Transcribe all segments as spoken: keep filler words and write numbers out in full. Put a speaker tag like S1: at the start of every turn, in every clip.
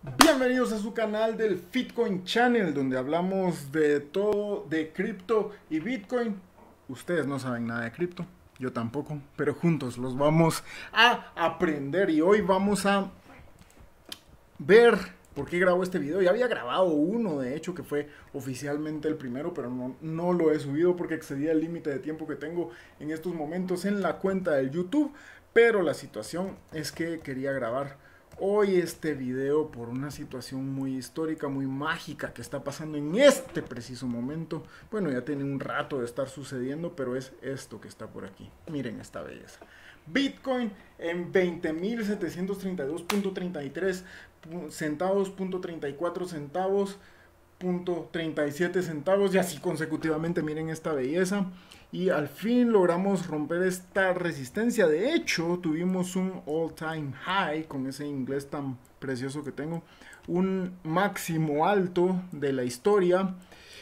S1: Bienvenidos a su canal del Bitcoin Channel, donde hablamos de todo de cripto y Bitcoin. Ustedes no saben nada de cripto, yo tampoco, pero juntos los vamos a aprender y hoy vamos a ver por qué grabo este video. Ya había grabado uno, de hecho, que fue oficialmente el primero, pero no, no lo he subido porque excedía el límite de tiempo que tengo en estos momentos en la cuenta del YouTube. Pero la situación es que quería grabar hoy este video por una situación muy histórica, muy mágica que está pasando en este preciso momento. Bueno, ya tiene un rato de estar sucediendo, pero es esto que está por aquí. Miren esta belleza. Bitcoin en veinte mil setecientos treinta y dos punto treinta y tres centavos, punto treinta y cuatro centavos, punto treinta y siete centavos y así consecutivamente. Miren esta belleza. Y al fin logramos romper esta resistencia. De hecho, tuvimos un all time high, con ese inglés tan precioso que tengo, un máximo alto de la historia.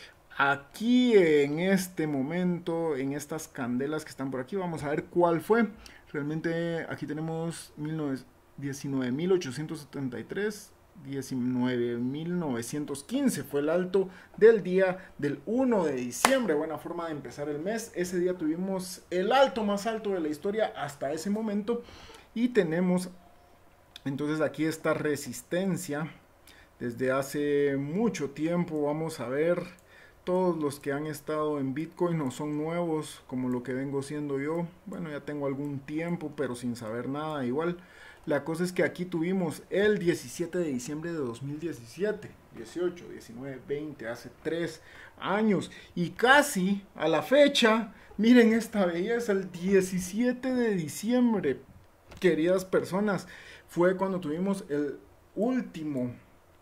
S1: Aquí en este momento, en estas candelas que están por aquí, vamos a ver cuál fue. Realmente aquí tenemos diecinueve mil ochocientos setenta y tres, diecinueve mil novecientos quince fue el alto del día del uno de diciembre. Buena forma de empezar el mes. Ese día tuvimos el alto más alto de la historia hasta ese momento. Y tenemos entonces aquí esta resistencia desde hace mucho tiempo. Vamos a ver, todos los que han estado en Bitcoin no son nuevos como lo que vengo siendo yo. Bueno, ya tengo algún tiempo, pero sin saber nada igual. La cosa es que aquí tuvimos el diecisiete de diciembre de dos mil diecisiete, dieciocho, diecinueve, veinte, hace tres años. Y casi a la fecha, miren esta belleza, el diecisiete de diciembre, queridas personas, fue cuando tuvimos el último...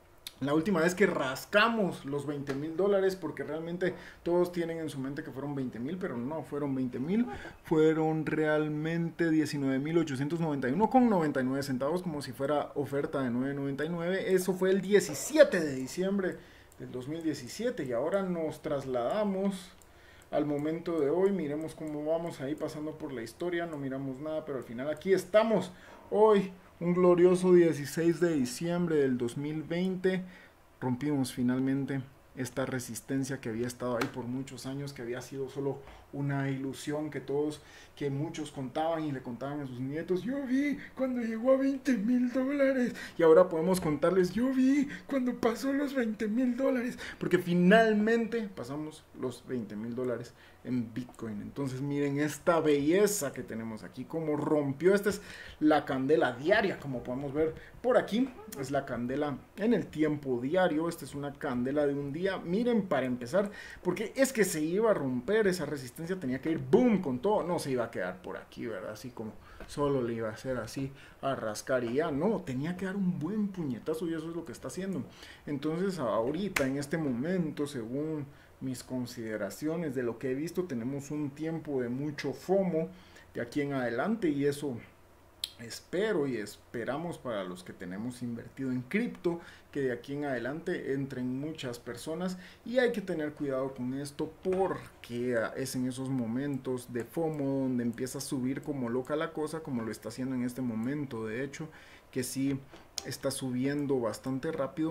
S1: La última vez que rascamos los veinte mil dólares, porque realmente todos tienen en su mente que fueron veinte mil, pero no fueron veinte mil, fueron realmente diecinueve mil ochocientos noventa y uno con noventa y nueve centavos, como si fuera oferta de nueve noventa y nueve. Eso fue el diecisiete de diciembre del dos mil diecisiete y ahora nos trasladamos al momento de hoy. Miremos cómo vamos ahí pasando por la historia, no miramos nada, pero al final aquí estamos hoy. Un glorioso dieciséis de diciembre del dos mil veinte, rompimos finalmente esta resistencia que había estado ahí por muchos años, que había sido solo una ilusión que todos, que muchos contaban y le contaban a sus nietos. Yo vi cuando llegó a veinte mil dólares. Y ahora podemos contarles, yo vi cuando pasó los veinte mil dólares. Porque finalmente pasamos los veinte mil dólares en Bitcoin. Entonces miren esta belleza que tenemos aquí, como rompió. Esta es la candela diaria, como podemos ver por aquí. Es la candela en el tiempo diario. Esta es una candela de un día. Miren, para empezar, porque es que se iba a romper esa resistencia, tenía que ir boom con todo. No se iba a quedar por aquí, ¿verdad? Así como solo le iba a hacer así, a rascar y ya. No, tenía que dar un buen puñetazo y eso es lo que está haciendo. Entonces ahorita, en este momento, según mis consideraciones de lo que he visto, tenemos un tiempo de mucho FOMO de aquí en adelante y eso espero y esperamos para los que tenemos invertido en cripto, que de aquí en adelante entren muchas personas. Y hay que tener cuidado con esto porque es en esos momentos de FOMO donde empieza a subir como loca la cosa, como lo está haciendo en este momento. De hecho, que sí está subiendo bastante rápido.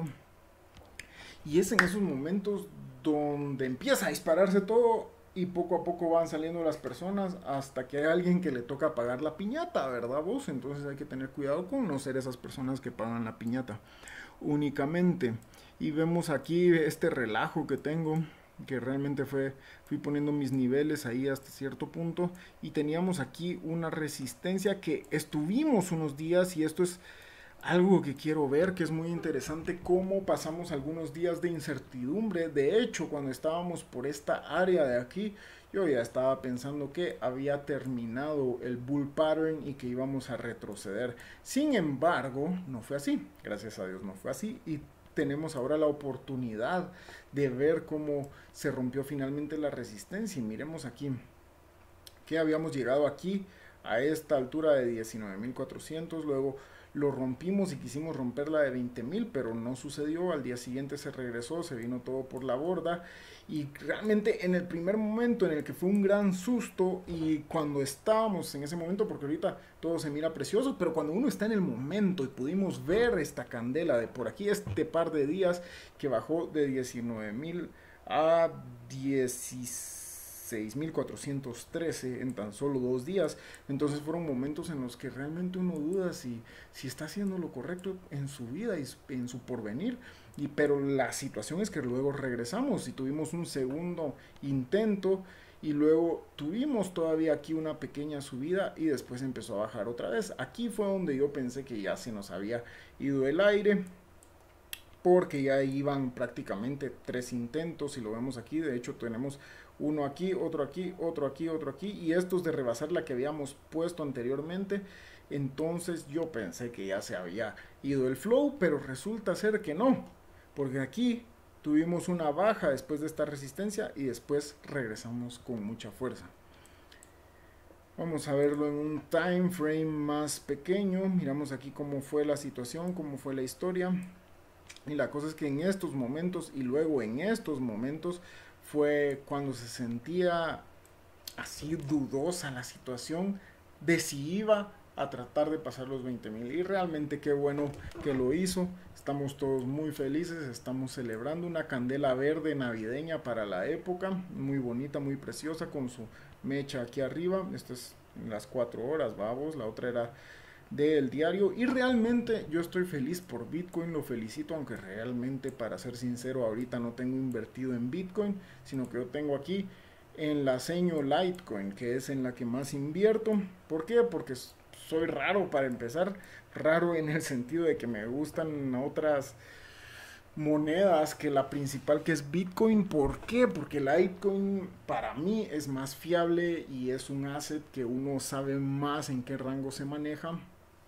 S1: Y es en esos momentos donde empieza a dispararse todo y poco a poco van saliendo las personas hasta que hay alguien que le toca pagar la piñata, ¿verdad vos? Entonces hay que tener cuidado con no ser esas personas que pagan la piñata únicamente. Y vemos aquí este relajo que tengo, que realmente fue, fui poniendo mis niveles ahí hasta cierto punto y teníamos aquí una resistencia que estuvimos unos días y esto es algo que quiero ver, que es muy interesante, cómo pasamos algunos días de incertidumbre. De hecho, cuando estábamos por esta área de aquí, yo ya estaba pensando que había terminado el bull pattern y que íbamos a retroceder. Sin embargo, no fue así. Gracias a Dios no fue así. Y tenemos ahora la oportunidad de ver cómo se rompió finalmente la resistencia. Y miremos aquí que habíamos llegado aquí a esta altura de diecinueve mil cuatrocientos, luego lo rompimos y quisimos romper la de veinte mil, pero no sucedió. Al día siguiente se regresó, se vino todo por la borda, y realmente en el primer momento en el que fue un gran susto, y cuando estábamos en ese momento, porque ahorita todo se mira precioso, pero cuando uno está en el momento y pudimos ver esta candela de por aquí, este par de días que bajó de diecinueve mil a dieciséis mil cuatrocientos trece en tan solo dos días. Entonces fueron momentos en los que realmente uno duda si, si está haciendo lo correcto en su vida y en su porvenir. Y, pero la situación es que luego regresamos y tuvimos un segundo intento, y luego tuvimos todavía aquí una pequeña subida y después empezó a bajar otra vez. Aquí fue donde yo pensé que ya se nos había ido el aire, porque ya iban prácticamente tres intentos, si lo vemos aquí. De hecho tenemos uno aquí, otro aquí, otro aquí, otro aquí, y estos de rebasar la que habíamos puesto anteriormente. Entonces yo pensé que ya se había ido el flow, pero resulta ser que no, porque aquí tuvimos una baja después de esta resistencia y después regresamos con mucha fuerza. Vamos a verlo en un time frame más pequeño. Miramos aquí cómo fue la situación, cómo fue la historia. Y la cosa es que en estos momentos y luego en estos momentos fue cuando se sentía así dudosa la situación de si iba a tratar de pasar los veinte mil. Y realmente qué bueno que lo hizo. Estamos todos muy felices, estamos celebrando una candela verde navideña para la época, muy bonita, muy preciosa, con su mecha aquí arriba. Esta es en las cuatro horas, vamos, la otra era del diario, y realmente yo estoy feliz por Bitcoin, lo felicito, aunque realmente, para ser sincero, ahorita no tengo invertido en Bitcoin, sino que yo tengo aquí en la seño Litecoin, que es en la que más invierto. ¿Por qué? Porque soy raro para empezar, raro en el sentido de que me gustan otras monedas que la principal, que es Bitcoin. ¿Por qué? Porque Litecoin para mí es más fiable y es un asset que uno sabe más en qué rango se maneja,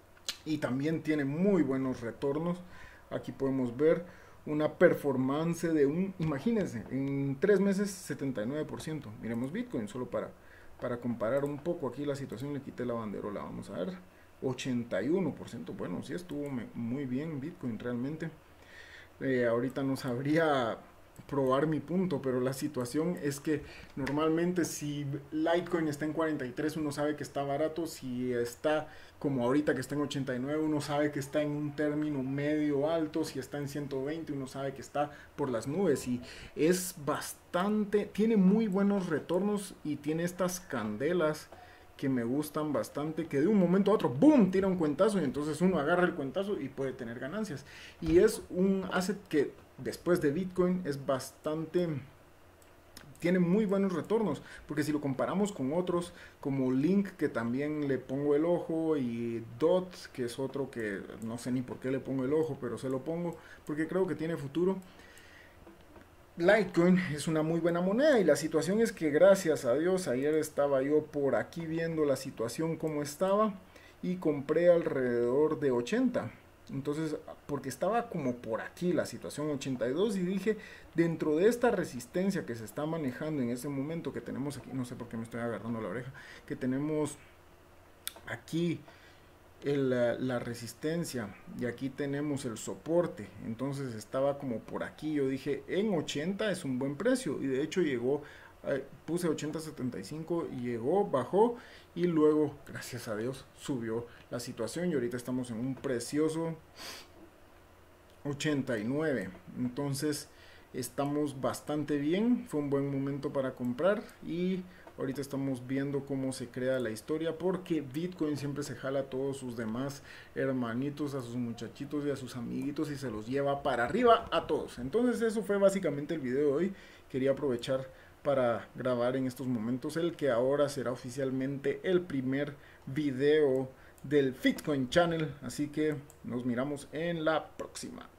S1: y también tiene muy buenos retornos. Aquí podemos ver una performance de un, imagínense, en tres meses setenta y nueve por ciento. Miremos Bitcoin solo para, para comparar un poco aquí la situación. Le quité la banderola, vamos a ver, ochenta y uno por ciento. Bueno, sí estuvo muy bien Bitcoin realmente. Eh, ahorita no sabría probar mi punto, pero la situación es que normalmente si Litecoin está en cuarenta y tres, uno sabe que está barato. Si está como ahorita que está en ochenta y nueve, uno sabe que está en un término medio alto. Si está en ciento veinte, uno sabe que está por las nubes, y es bastante, tiene muy buenos retornos y tiene estas candelas que me gustan bastante, que de un momento a otro, boom, tira un cuentazo, y entonces uno agarra el cuentazo y puede tener ganancias. Y es un asset que después de Bitcoin es bastante, tiene muy buenos retornos, porque si lo comparamos con otros como Link, que también le pongo el ojo, y D O T, que es otro que no sé ni por qué le pongo el ojo, pero se lo pongo porque creo que tiene futuro. Litecoin es una muy buena moneda, y la situación es que, gracias a Dios, ayer estaba yo por aquí viendo la situación como estaba y compré alrededor de ochenta. Entonces, porque estaba como por aquí la situación ochenta y dos, y dije, dentro de esta resistencia que se está manejando en ese momento, que tenemos aquí, no sé por qué me estoy agarrando la oreja, que tenemos aquí el, la, la resistencia, y aquí tenemos el soporte. Entonces estaba como por aquí, yo dije, en ochenta es un buen precio, y de hecho llegó, eh, puse ochenta setenta y cinco y llegó, bajó, y luego, gracias a Dios, subió la situación, y ahorita estamos en un precioso ochenta y nueve. Entonces estamos bastante bien, fue un buen momento para comprar, y ahorita estamos viendo cómo se crea la historia, porque Bitcoin siempre se jala a todos sus demás hermanitos, a sus muchachitos y a sus amiguitos, y se los lleva para arriba a todos. Entonces eso fue básicamente el video de hoy. Quería aprovechar para grabar en estos momentos el que ahora será oficialmente el primer video del Bitcoin Channel. Así que nos miramos en la próxima.